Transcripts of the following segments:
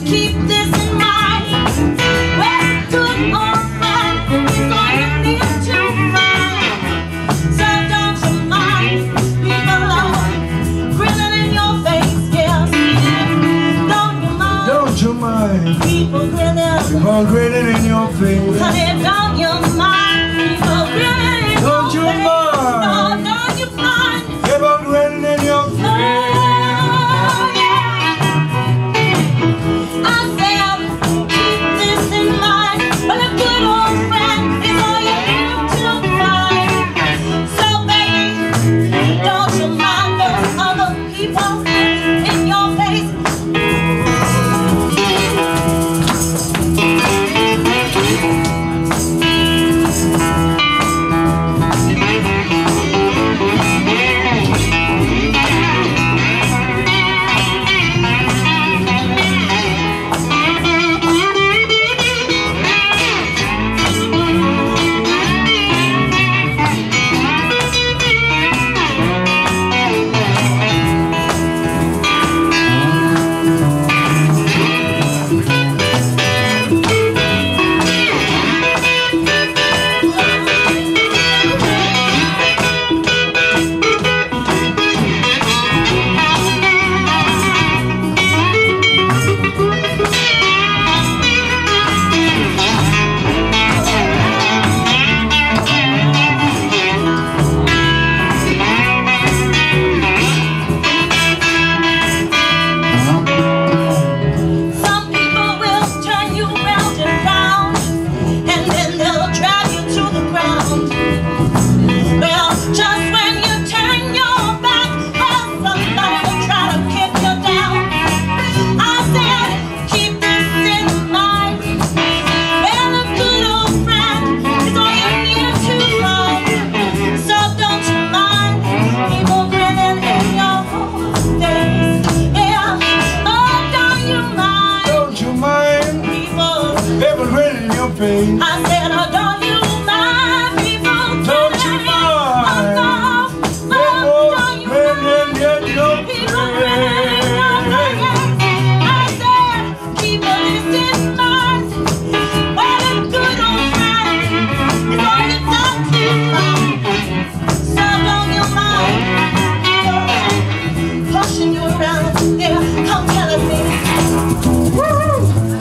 keep this in mind. Whether good or bad, it's all you need to find. So don't you mind people are grinning in your face, yes. Don't you mind people grinning in your face? Honey, don't you mind people grinning in your face? Don't you mind? No, don't you mind people grinning in your face? I said, oh, don't you mind people? Don't you mind? Oh, no, don't you mind people grinning in your face? I said, keep this in mind. Well, a good old friend is all you got to find. So don't you mind people pushing you around? Yeah, come tell us this. Woo!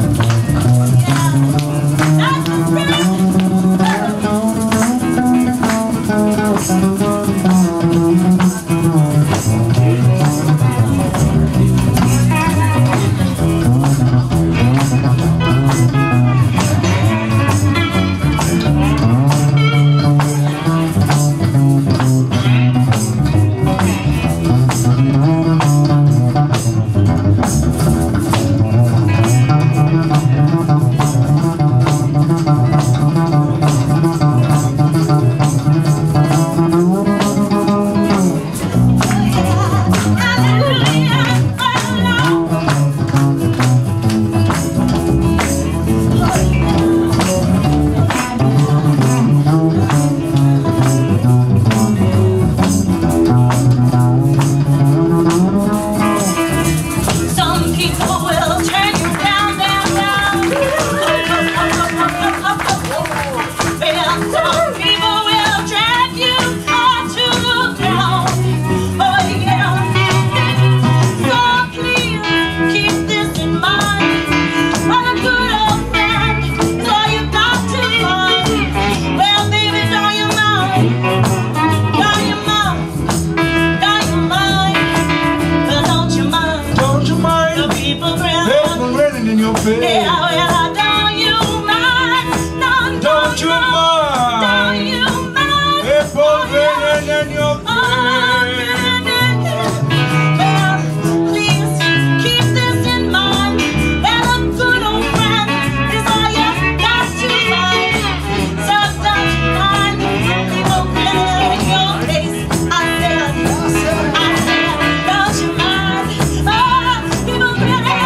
Yeah, don't you mind? Don't you mind? Don't you mind? People grinning in your face. Well, please keep this in mind. That a good old friend is all you got to find. So don't you mind? People grinning in your face. I said, don't you mind? Oh, people grinning.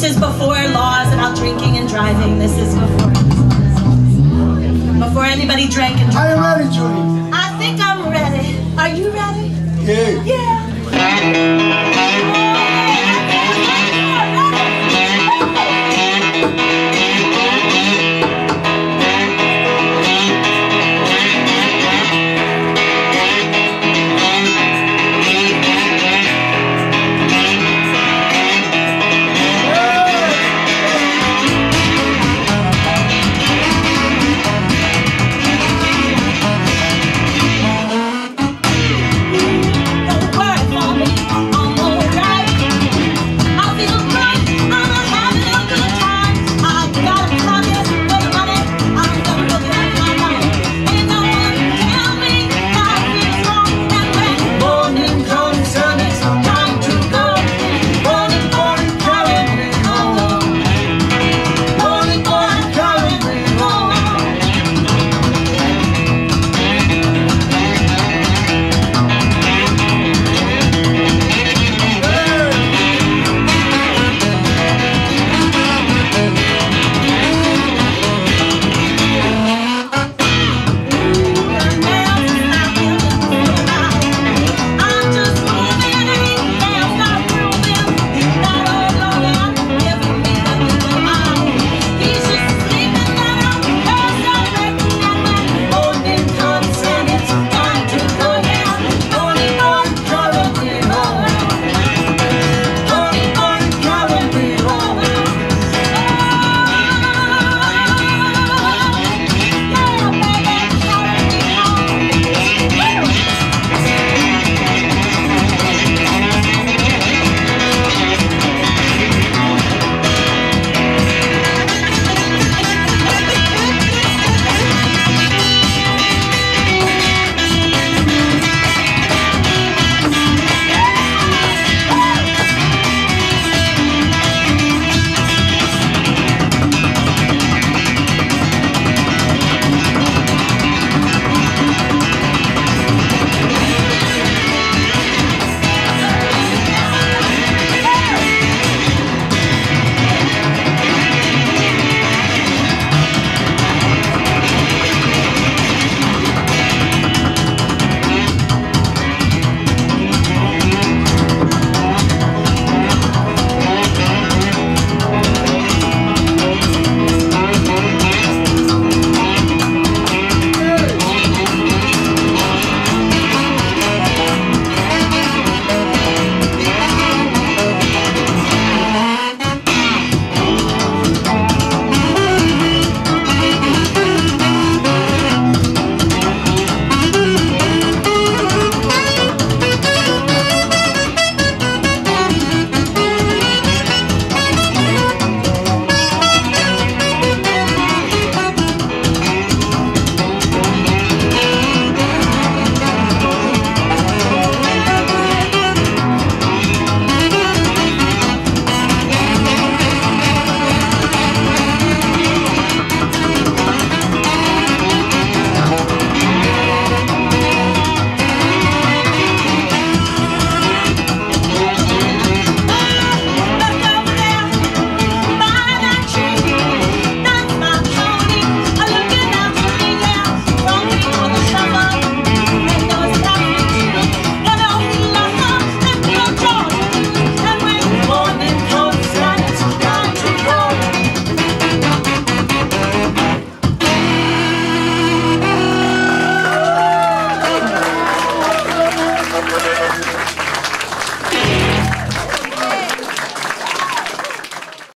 is before laws about drinking and driving. This is before anybody drank and drove. Are you ready, Julie? I think I'm ready. Are you ready? Yeah. Yeah.